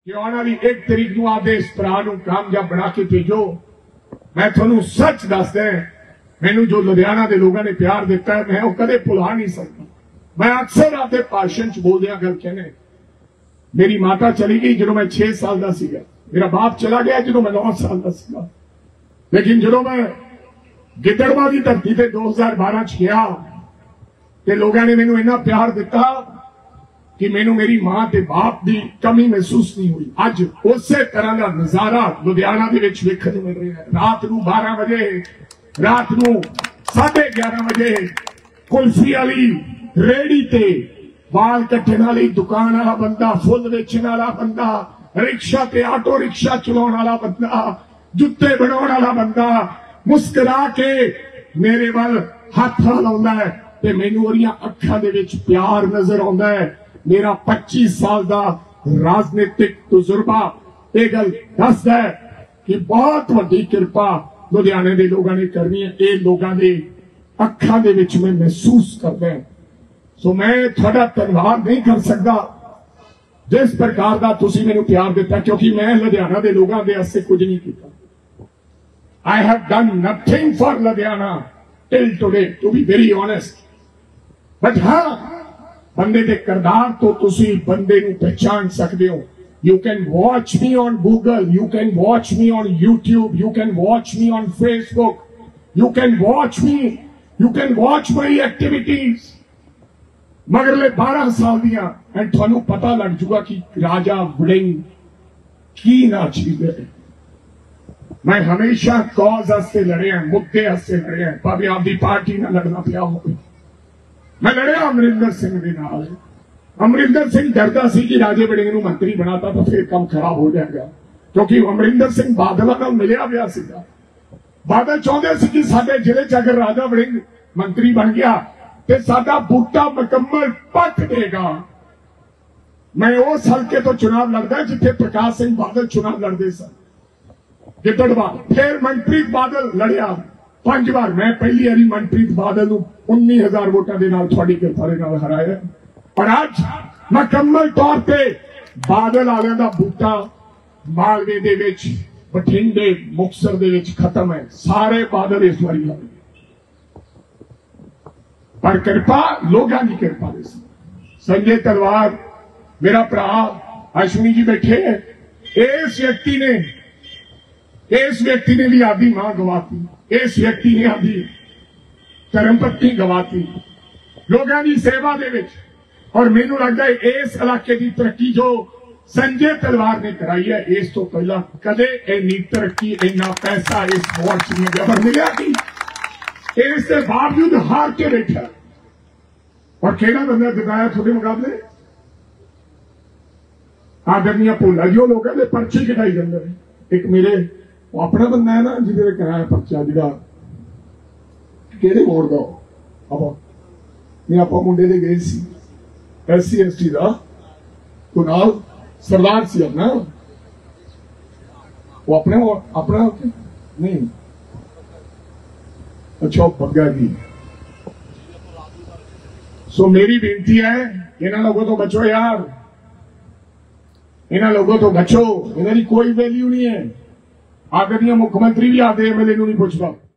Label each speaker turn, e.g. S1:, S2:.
S1: कि आने वाली 1 तरीक को आपके इस भरा कामयाब बना के भेजो। मैं थोनू सच दसदा, मैनू जो लुधियाना के लोगों ने प्यार दिता है मैं वो कदे भुला नहीं सकता। मैं अक्सर आपके भाषण च बोलदिया गल कहने, मेरी माता चली गई जो मैं 6 साल का सीगा, मेरा बाप चला गया जो मैं 9 साल का सीगा, लेकिन जो मैं गिद्दड़वा की धरती से 2012 च गया तो लोगों ने मैनू इन्ना प्यार दिता कि मैनू मेरी मां ते बाप की कमी महसूस नहीं हुई। अज उसे तरह का नजारा लुधियाना के वेखने मिल रहा है। रात को 12 बजे, रात को 11:30 बजे कुल्फी वाली रेहड़ी ते बाल कट्टण वाली दुकान वाला बंदा, फुल वेचण वाला बंदा, रिक्शा ते ऑटो रिक्शा चलाने वाला बंदा, जुत्ते बनाने वाला बंदा मुस्कुरा के मेरे वाल हाथ लाउंदा है ते मैनू ओदियां अखां दे विच प्यार नजर आउंदा है। मेरा 25 साल का राजनीतिक तजुर्बा यह गल दसदा है कि बहुत वड्डी किरपा लुधियाने के लोगों ने करनी है। ये लोगों के अखां दे विच मैं महसूस करदा है। सो मैं थोड़ा धन्यवाद नहीं कर सकता जिस प्रकार का तुसी मैनू प्यार दिता, क्योंकि मैं लुधियाना के लोगों के वास्ते कुछ नहीं किया। I have done nothing for Ludhiana till today, to be very honest. But हाँ, बंदे के करदार तो तुसी बंदे नू पहचान सकते हो। You can watch me on Google, you can watch me on YouTube, you can watch me on Facebook, you can watch my activities. मगरले 12 साल दियां एंड थानू पता लग जुगा कि राजा वड़िंग की ना चीज है। मैं हमेशा कॉज वास्ते लड़े हैं, मुद्दे वास्ते लड़े हैं, भावे आपकी पार्टी ना लड़ना पिया हो। मैं लड़िया अमरिंदर सिंह के नाल। अमरिंदर सिंह डरदा सी कि राजे वड़िंग नू मंत्री बनाता तो फिर काम खराब हो जाएगा, क्योंकि अमरिंदर सिंह बादल नाल मिलिया हुआ सीगा। बादल चाहते सी कि साडे जिले च अगर राजा वड़िंग मंत्री बन गया तो साडा बूटा मुकम्मल पट देगा। मैं उस हल्के तो चुनाव लड़दा जिथे प्रकाश सिंह बादल चुनाव लड़ते सन, गिद्दड़वा। फिर मनप्रीत बादल लड़िया 5 बार। मैं पहली बारी मनप्रीत बादल नू 19,000 वोटां दे नाल तुहाडी किरपा दे नाल हराया। और अज मुकम्मल तौर पर बादल वालियां दा बूटा मालवे दे विच, बठिंडे, मुक्तसर दे विच खत्म है। सारे बादल इस बारी लड़ गए, पर कृपा लोगों की कृपा दे। संजय तलवार मेरा भरा अश्विनी जी बैठे हैं। इस व्यक्ति ने भी आदि मां गवाती, इस व्यक्ति ने आदि धर्मपत्नी गवाती लोगों की सेवा दे विच। और मैनू लगता है इस इलाके की तरक्की जो संजय तलवार ने कराई है, इस तो पहला कदे इन्नी तरक्की, इन्ना पैसा इस वोट च नहीं जबर मिलिया कि इसके बावजूद हार के बैठा। और केड़ा बंदा दिखाया थोड़े मुकाबले आदरणीय भोला जी लोगों के पर्चे कटाई जाते हैं। एक मेरे अपना बंदा है ना जिसे कराया पर्चा जो केड़े वोट का आप मुंडे दे गए SC ST का कुनाल सरदार सी अपना, वो अपना नहीं, अच्छा बग्गा जी। सो मेरी बेनती है इन्होंने लोगों तो बचो यार, इन्होंने लोगों तो बचो, इन्होंने कोई वैल्यू नहीं है। आदरणीय मुख्यमंत्री भी आते MLA नहीं पूछता।